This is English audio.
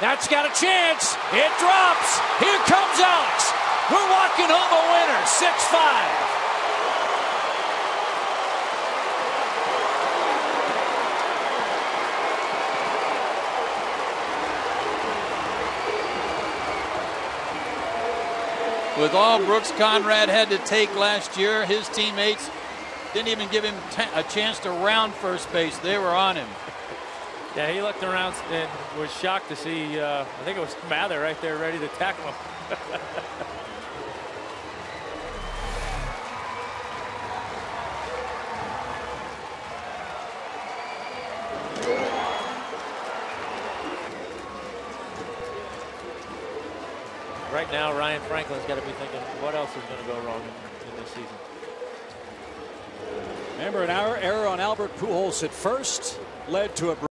That's got a chance. It drops. Here comes Alex. We're walking home a winner, 6-5. With all Brooks Conrad had to take last year, his teammates didn't even give him a chance to round first base. They were on him. Yeah, he looked around and was shocked to see, I think it was Mather right there ready to tackle him. Right now, Ryan Franklin's got to be thinking, what else is going to go wrong in this season? Remember, an error on Albert Pujols at first led to a